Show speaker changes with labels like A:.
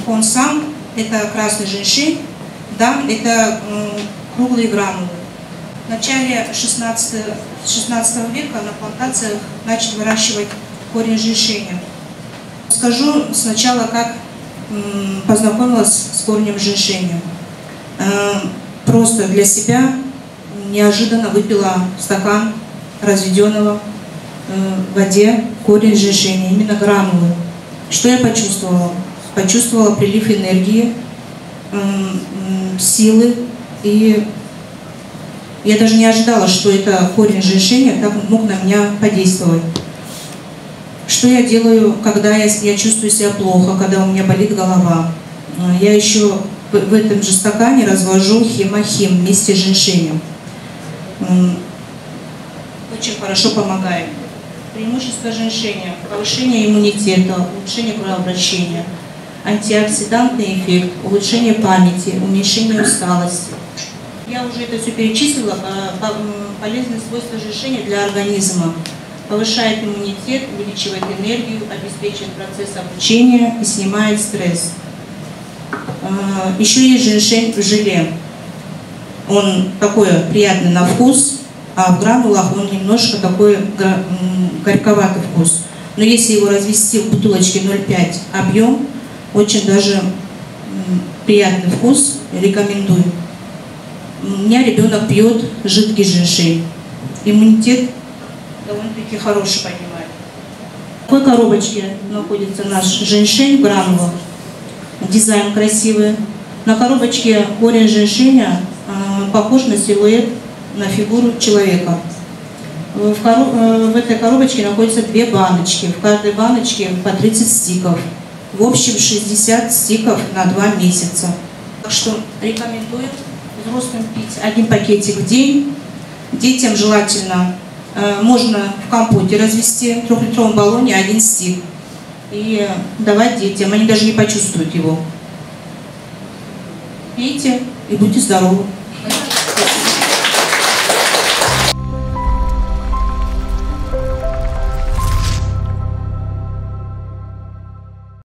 A: Он сам это красный женьшень, дан это круглые гранулы. В начале 16 века на плантациях начали выращивать корень женьшеня. Скажу сначала, как познакомилась с корнем женьшеня. Просто для себя неожиданно выпила стакан разведенного в воде корень женьшеня, именно гранулы. Что я почувствовала? Почувствовала прилив энергии, силы, и я даже не ожидала, что это корень женьшеня так мог на меня подействовать. Что я делаю, когда я чувствую себя плохо, когда у меня болит голова? Я еще в этом же стакане развожу хемохим вместе с женьшенем. Очень хорошо помогает. Преимущество женьшеня: повышение иммунитета, улучшение кровообращения, антиоксидантный эффект, улучшение памяти, уменьшение усталости. Я уже это все перечислила. Полезные свойства женьшеня для организма: повышает иммунитет, увеличивает энергию, обеспечивает процесс обучения и снимает стресс. Еще есть женьшень в желе. Он такой приятный на вкус, а в гранулах он немножко такой горьковатый вкус. Но если его развести в бутылочке 0,5 объем, очень даже приятный вкус, рекомендую. У меня ребенок пьет жидкий женьшень. Иммунитет довольно-таки хороший поднимает. В такой коробочке находится наш женьшень в гранулах. Дизайн красивый. На коробочке корень женьшеня похож на силуэт, на фигуру человека. В этой коробочке находятся 2 баночки. В каждой баночке по 30 стиков. В общем 60 стиков на 2 месяца. Так что рекомендую взрослым пить 1 пакетик в день. Детям желательно можно в компоте развести в 3-литровом баллоне 1 стик и давать детям. Они даже не почувствуют его. Пейте и будьте здоровы.